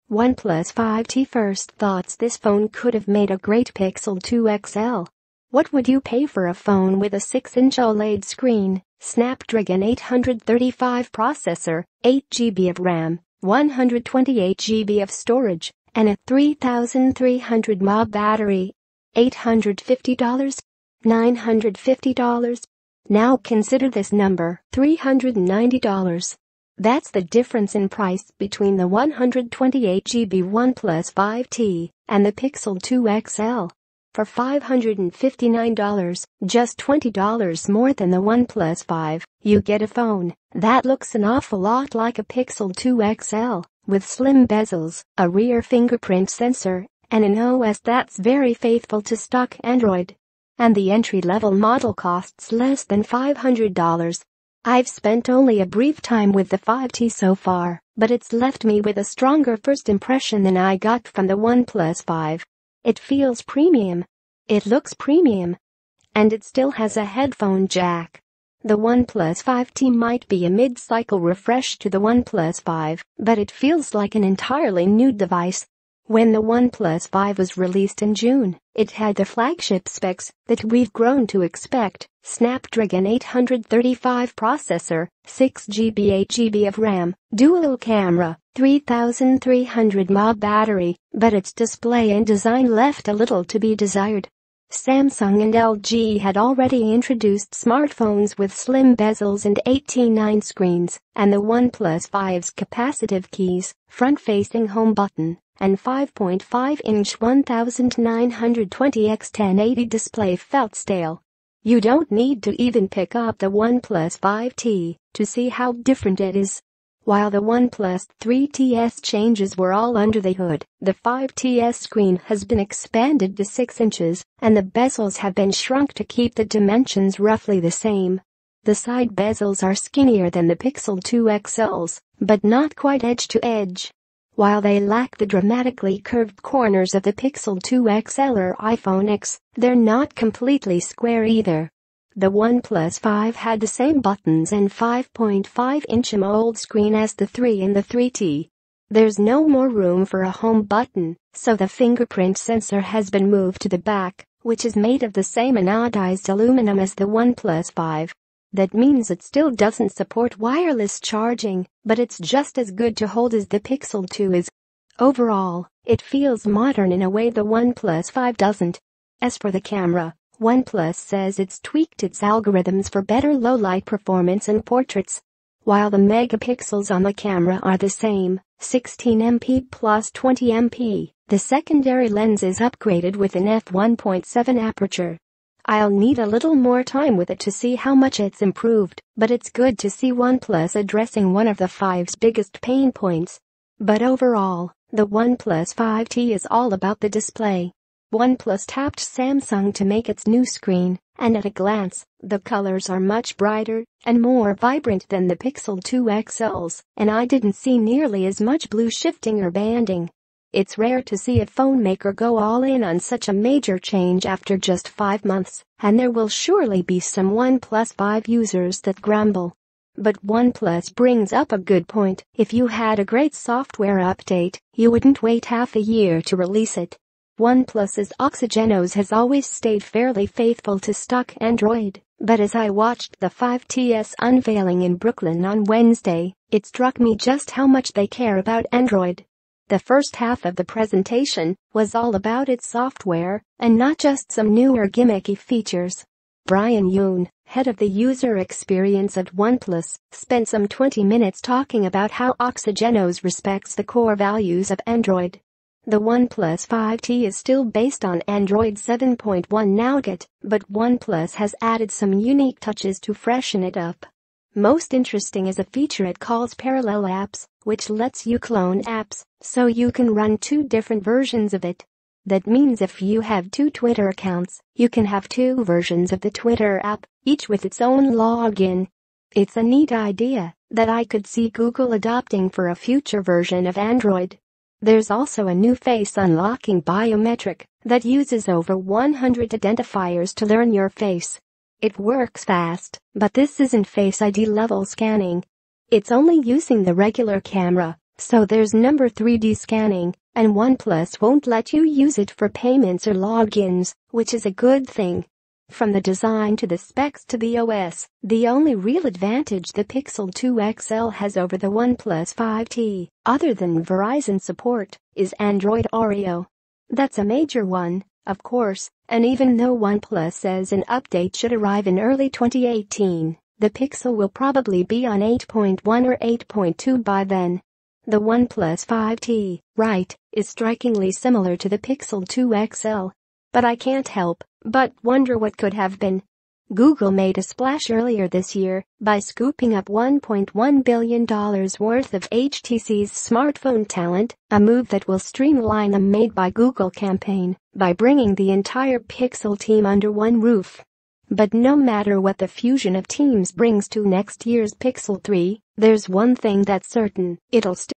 OnePlus 5T first thoughts. This phone could have made a great Pixel 2 XL. What would you pay for a phone with a 6-inch OLED screen, Snapdragon 835 processor, 8GB of RAM, 128GB of storage, and a 3300 mAh battery? $850? $950? Now consider this number, $390. That's the difference in price between the 128GB OnePlus 5T and the Pixel 2 XL. For $559, just $20 more than the OnePlus 5, you get a phone that looks an awful lot like a Pixel 2 XL, with slim bezels, a rear fingerprint sensor, and an OS that's very faithful to stock Android. And the entry-level model costs less than $500. I've spent only a brief time with the 5T so far, but it's left me with a stronger first impression than I got from the OnePlus 5. It feels premium. It looks premium. And it still has a headphone jack. The OnePlus 5T might be a mid-cycle refresh to the OnePlus 5, but it feels like an entirely new device. When the OnePlus 5 was released in June, it had the flagship specs that we've grown to expect: Snapdragon 835 processor, 6GB 8GB of RAM, dual camera, 3300 mAh battery, but its display and design left a little to be desired. Samsung and LG had already introduced smartphones with slim bezels and 18:9 screens, and the OnePlus 5's capacitive keys, front-facing home button, and 5.5-inch 1920x1080 display felt stale. You don't need to even pick up the OnePlus 5T to see how different it is. While the OnePlus 3TS changes were all under the hood, the 5TS screen has been expanded to 6 inches, and the bezels have been shrunk to keep the dimensions roughly the same. The side bezels are skinnier than the Pixel 2 XL's, but not quite edge-to-edge. While they lack the dramatically curved corners of the Pixel 2 XL or iPhone X, they're not completely square either. The OnePlus 5 had the same buttons and 5.5-inch AMOLED screen as the 3 and the 3T. There's no more room for a home button, so the fingerprint sensor has been moved to the back, which is made of the same anodized aluminum as the OnePlus 5. That means it still doesn't support wireless charging, but it's just as good to hold as the Pixel 2 is. Overall, it feels modern in a way the OnePlus 5 doesn't. As for the camera, OnePlus says it's tweaked its algorithms for better low-light performance and portraits. While the megapixels on the camera are the same, 16MP plus 20MP, the secondary lens is upgraded with an f1.7 aperture. I'll need a little more time with it to see how much it's improved, but it's good to see OnePlus addressing one of the 5's biggest pain points. But overall, the OnePlus 5T is all about the display. OnePlus tapped Samsung to make its new screen, and at a glance, the colors are much brighter and more vibrant than the Pixel 2 XL's, and I didn't see nearly as much blue shifting or banding. It's rare to see a phone maker go all in on such a major change after just 5 months, and there will surely be some OnePlus 5 users that grumble. But OnePlus brings up a good point: if you had a great software update, you wouldn't wait half a year to release it. OnePlus's Oxygenos has always stayed fairly faithful to stock Android, but as I watched the 5TS unveiling in Brooklyn on Wednesday, it struck me just how much they care about Android. The first half of the presentation was all about its software, and not just some newer gimmicky features. Brian Yoon, head of the user experience at OnePlus, spent some 20 minutes talking about how Oxygenos respects the core values of Android. The OnePlus 5T is still based on Android 7.1 Nougat, but OnePlus has added some unique touches to freshen it up. Most interesting is a feature it calls Parallel Apps, which lets you clone apps, so you can run 2 different versions of it. That means if you have 2 Twitter accounts, you can have 2 versions of the Twitter app, each with its own login. It's a neat idea that I could see Google adopting for a future version of Android. There's also a new face unlocking biometric that uses over 100 identifiers to learn your face. It works fast, but this isn't Face ID level scanning. It's only using the regular camera, So there's number 3D scanning, and OnePlus won't let you use it for payments or logins, which is a good thing. From the design to the specs to the OS, the only real advantage the Pixel 2 XL has over the OnePlus 5T, other than Verizon support, is Android Oreo. That's a major one, of course, and even though OnePlus says an update should arrive in early 2018, the Pixel will probably be on 8.1 or 8.2 by then. The OnePlus 5T, right, is strikingly similar to the Pixel 2 XL. But I can't help but wonder what could have been. Google made a splash earlier this year by scooping up $1.1 billion worth of HTC's smartphone talent, a move that will streamline the Made by Google campaign by bringing the entire Pixel team under one roof. But no matter what the fusion of teams brings to next year's Pixel 3, there's one thing that's certain: it'll still